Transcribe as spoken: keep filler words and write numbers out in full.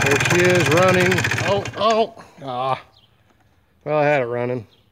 There she is running. Oh, oh, ah. Well, I had it running.